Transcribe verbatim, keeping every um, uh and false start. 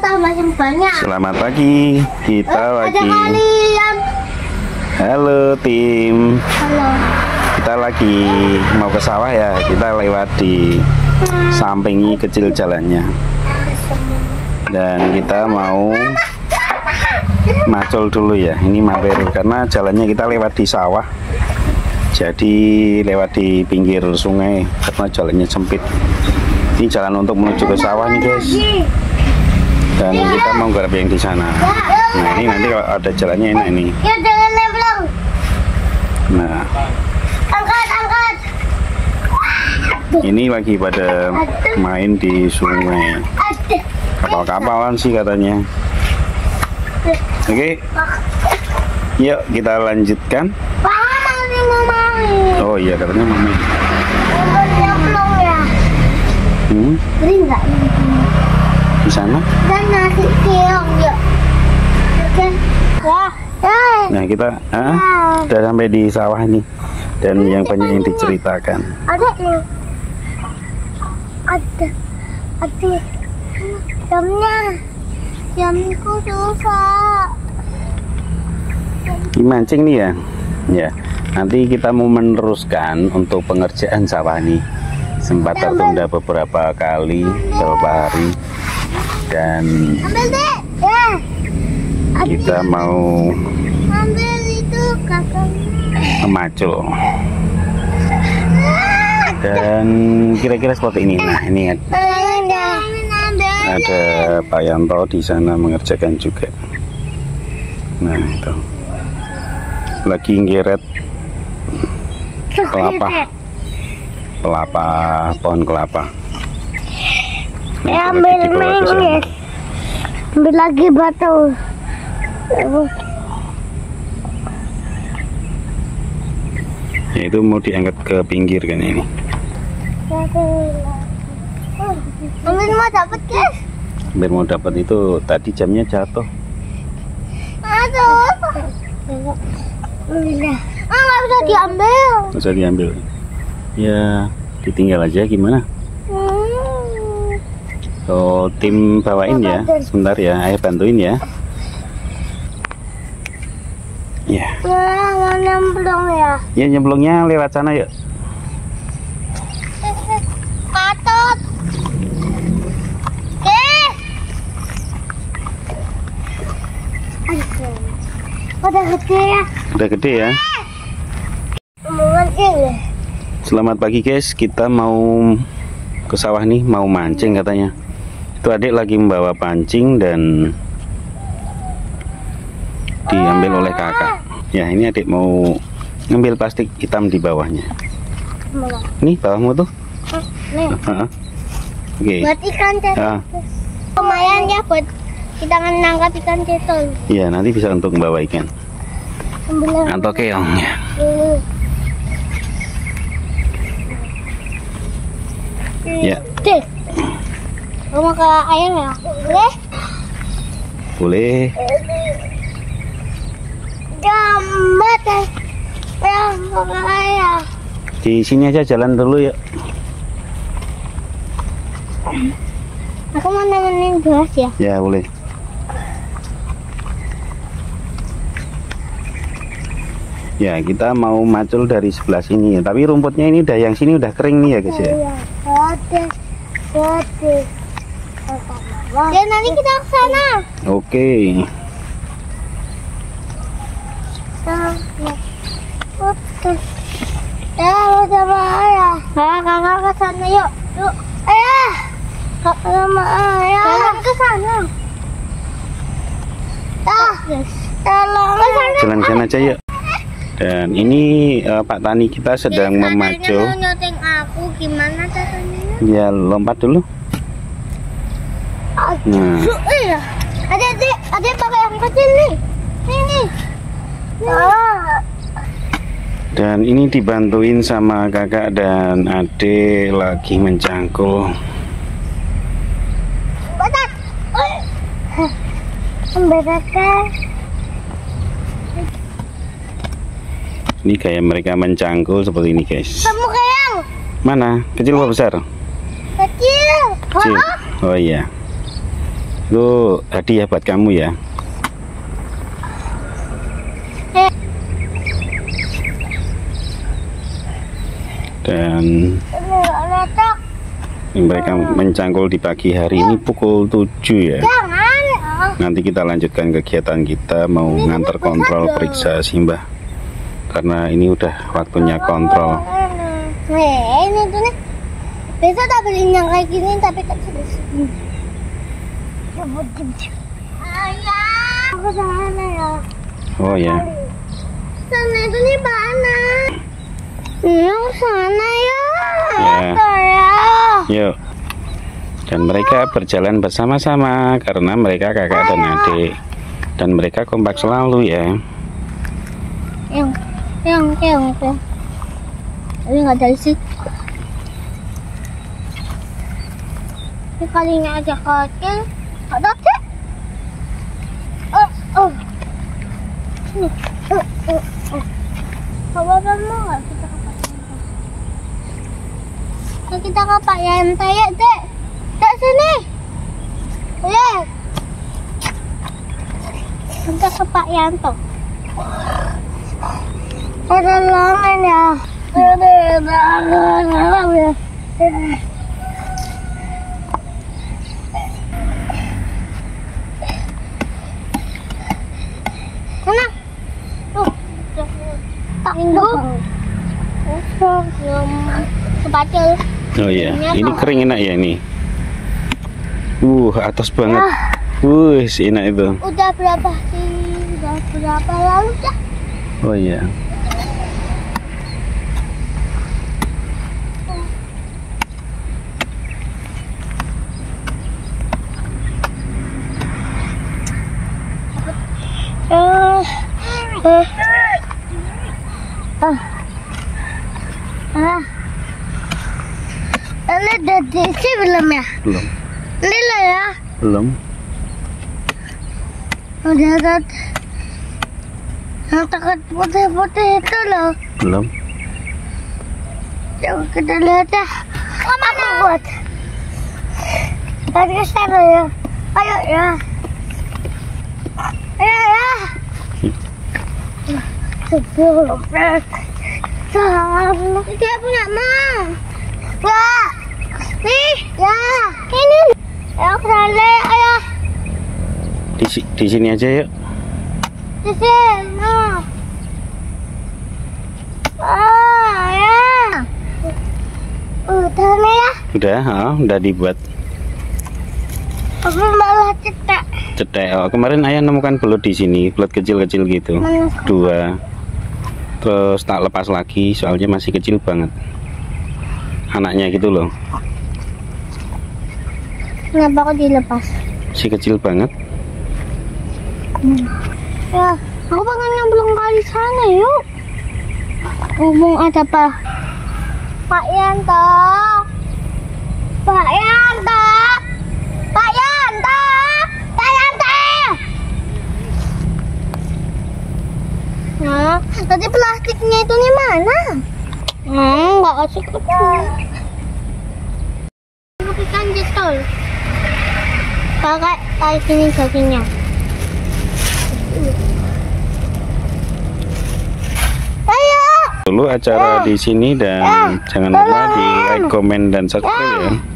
tambah yang banyak. Selamat pagi, kita Eh, lagi. Ada kalian. Halo tim, Halo. kita lagi mau ke sawah ya. Kita lewat di samping ini kecil jalannya, dan kita mau macul dulu ya. Ini mampir karena jalannya kita lewat di sawah, jadi lewat di pinggir sungai karena jalannya sempit. Ini jalan untuk menuju ke sawah nih guys, dan kita mau garap yang di sana. Nah ini nanti kalau ada jalannya enak ini. Ya jalannya belum. Nah Angkat, angkat. ini lagi pada main di sungai, Ada. kapal-kapalan sih katanya. Oke, yuk kita lanjutkan. Pak, masih mau main. Oh iya katanya mau main. Umurnya belum ya. Hmm, Beri nggak ini? di sana. Dan nasi keong ya. Oke. Ya. Ya. Nah kita ah, udah sampai di sawah nih, dan yang banyak yang diceritakan. Ada nih. Ada. Ada. Jamnya. Jamku susah. Ini mancing nih ya. Ya, nanti kita mau meneruskan untuk pengerjaan sawah nih. Sempat tertunda beberapa kali, beberapa hari, dan Ambil deh. Ya. kita mau Ambil itu kakaknya. macul. Dan kira-kira seperti ini. Nah, ini ada Pak Yanto di sana mengerjakan juga. Nah, itu lagi ngeret kelapa, kelapa, pohon kelapa. Nah, Ya, itu lagi ambil dibawa ke sana. minyak. Ambil lagi batu. Ya, itu mau diangkat ke pinggir kan ini. Ambil mau dapat guys. Biar mau dapat itu tadi jamnya jatuh. Aduh. Ah, nggak bisa diambil. Nggak usah diambil. Ya, ditinggal aja gimana? Hmm. So, tim bawain ya. Sebentar ya, ayo bantuin ya. Ya. Ya, mau nyemplung ya. Ya nyemplungnya lewat sana yuk. Patut. Eh. Udah gede ya. Udah gede ya. Mancing ya. Selamat pagi guys, kita mau ke sawah nih, mau mancing katanya. Itu adik lagi membawa pancing dan diambil oleh kakak. Ya ini adik mau ngambil plastik hitam di bawahnya. Mana? Nih bawahmu tuh. Nih. Oke. Okay. Buat ikan cetol. Ah, Lumayan ya buat kita menangkap ikan cetol. iya nanti bisa untuk membawa ikan Ambil atau keong ya. dulu. Ya Deh. Kamu ke air ya? Boleh? boleh. Jambat ya. Yang ke air. Di sini aja jalan dulu ya. Aku mau nemenin gelas ya. Ya boleh. Ya kita mau macul dari sebelah sini ya. Tapi rumputnya ini udah yang sini udah kering nih ya guys ya. Iya. Ada. Ada. Ya nanti kita ke sana. Oke. Oke. Ya, mau sama ayah. Nah, kakak ke sana yuk. Yuk. Ayah. Kakak sama ayah. Jalan ke sana. Ah, jalan ke sana. Jalan sana aja yuk. Dan ini uh, Pak Tani kita sedang memacu. Mau nyoteng aku gimana caranya? Ya lompat dulu. Nah. Iya. Ada adik, ada pakai yang kecil nih. Nih nih. Ah. Dan ini dibantuin sama kakak dan adik lagi mencangkul. Batak. Membedakan. Ini kayak mereka mencangkul seperti ini guys. Kamu keong. Mana? Kecil apa besar? Kecil. Kecil. Oh, Oh iya. Itu hadiah buat kamu ya. Dan mereka mencangkul di pagi hari ini pukul tujuh ya. Nanti kita lanjutkan kegiatan kita, mau ngantar kontrol periksa Simbah karena ini udah waktunya kontrol. Nih, ini tuh nih. Besok tak beliin yang kayak gini tapi tak sedih. Ayah, aku sana ya. Oh ya. Sana itu nih mana? Iya, sana ya. Ya. Yuk. Dan mereka berjalan bersama-sama karena mereka kakak dan adik. Dan mereka kompak selalu ya. Yang, yang, yang, yang. Ini nggak ada isi. Ini kalinya aja kecil. Ada sih. Oh, oh. Sini. Oh, oh, oh. Bapak mau nggak kita ke Pak Yanto? Nah, kita ke Pak Yanto ya, Dek. Dek sini. Lihat. Kita ke Pak Yanto. Ada langan ya. Ada langan ya. Mana? Tuh. Tak minggu. Sepacul. Oh iya, ini kering enak ya ini. Uh, atas banget. Uh, enak itu. Udah berapa sih? Udah berapa lalu ya? Oh iya. Uh, uh, uh, ah, ini udah diisi belum ya? Belum. Ini lah ya? Belum. Udah ada yang takut putih-putih itu loh. Belum. Coba kita lihat ya. Aku buat. Tadi ke sana ya. Ayo ya. Ayo ya. Sebelum dia punya mau. Ya. Nih. Ya. Ini. Ya kali ayah. Di, si- di sini aja yuk. Di sini. Ah ya. Udah nih ya. Udah, oh, udah dibuat Aku malah cetak. cetek. Oh, kemarin ayah nemukan belut di sini, belut kecil-kecil gitu. Mana? Dua. Terus tak lepas lagi, soalnya masih kecil banget. Anaknya gitu loh. Kenapa kok dilepas? Masih kecil banget. Hmm. Ya, aku pengen nyemplung kali sana yuk. Ngomong ada apa? Pak Yanto. Pak Yanto. Pak Yanto. Pak Yanto. Nah, tadi plastiknya itu nih mana? Hmm, nggak kasih kecil. Ikan jestol. Pakai kayak gini kakinya. Ayo. Dulu acara di sini dan jangan lupa di like, komen dan subscribe ya.